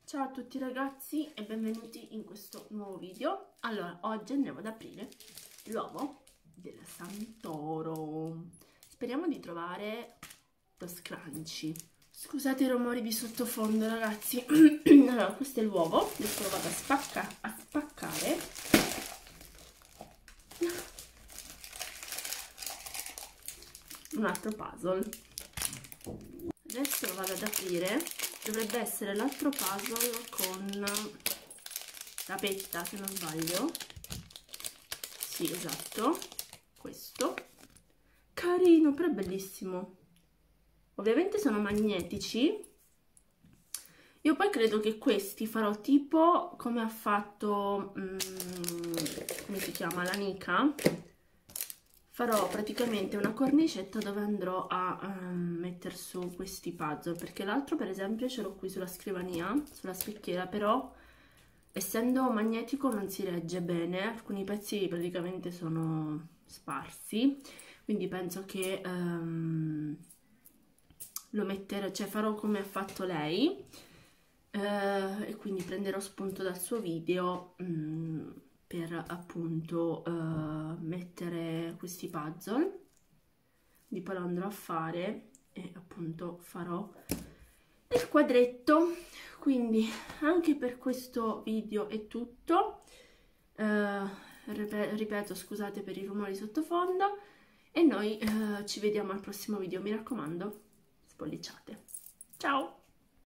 Ciao a tutti ragazzi e benvenuti in questo nuovo video. Allora, oggi andremo ad aprire l'uovo della Santoro. Speriamo di trovare lo scrunchie. Scusate i rumori di sottofondo ragazzi. Allora, questo è l'uovo, adesso lo vado a spaccare. Un altro puzzle. Adesso lo vado ad aprire. Dovrebbe essere l'altro puzzle con la petta, se non sbaglio. Sì, esatto. Questo. Carino, però è bellissimo. Ovviamente sono magnetici. Io poi credo che questi farò tipo come ha fatto, come si chiama, la Nika. Farò praticamente una cornicetta dove andrò a mettere su questi puzzle, perché l'altro per esempio ce l'ho qui sulla scrivania, sulla specchiera, però essendo magnetico non si regge bene, alcuni pezzi praticamente sono sparsi, quindi penso che lo metterò, cioè farò come ha fatto lei, e quindi prenderò spunto dal suo video per appunto mettere questi puzzle. Quindi poi lo andrò a fare e appunto farò il quadretto. Quindi anche per questo video è tutto. Ripeto, scusate per i rumori sottofondo e noi ci vediamo al prossimo video, mi raccomando, spolliciate. Ciao!